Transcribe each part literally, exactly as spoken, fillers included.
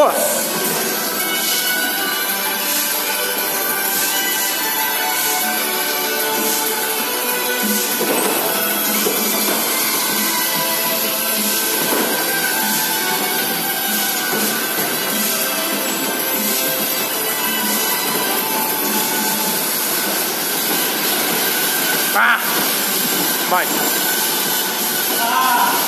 Boa. Ah! Vai. Ah!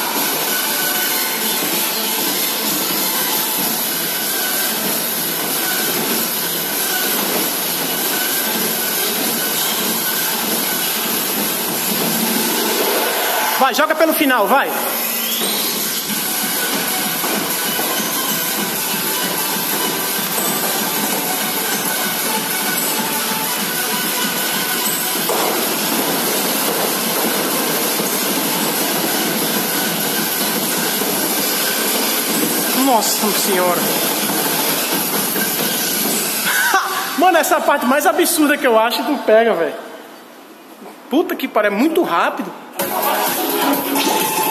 Vai, joga pelo final, vai. Nossa senhora. Mano, essa é a parte mais absurda que eu acho que tu pega, velho. Puta que pariu, é muito rápido.